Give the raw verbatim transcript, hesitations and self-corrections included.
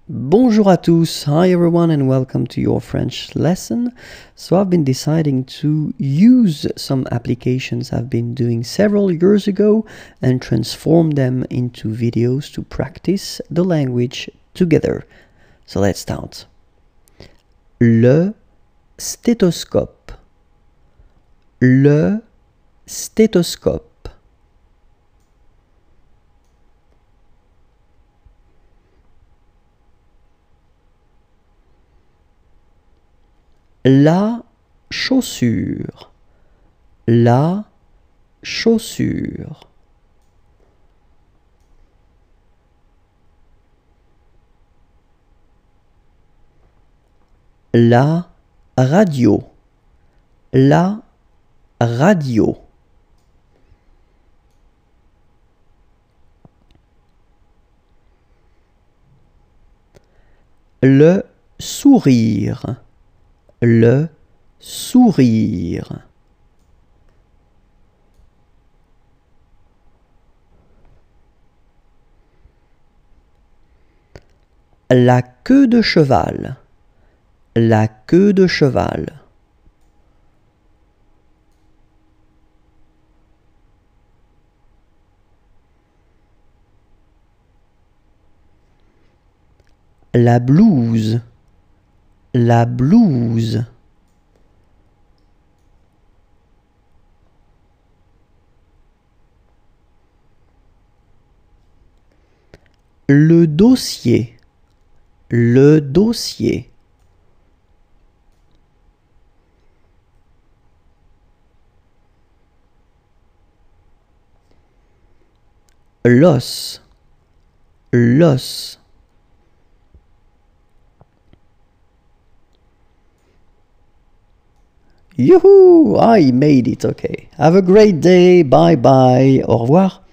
Bonjour à tous, hi everyone and welcome to your French lesson. So I've been deciding to use some applications I've been doing several years ago and transform them into videos to practice the language together. So let's start. Le stéthoscope. Le stéthoscope. La chaussure, la chaussure. La radio, la radio. Le sourire. Le sourire. La queue de cheval. La queue de cheval. La blouse. La blouse. Le dossier. Le dossier. L'os. L'os. Youhou! I made it, okay. Have a great day, bye bye, au revoir.